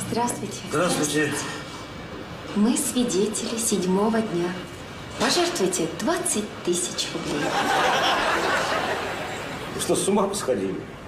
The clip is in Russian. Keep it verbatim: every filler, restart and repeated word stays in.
Здравствуйте. Здравствуйте. Мы свидетели седьмого дня. Пожертвуйте двадцать тысяч рублей. Вы что, с ума посходили?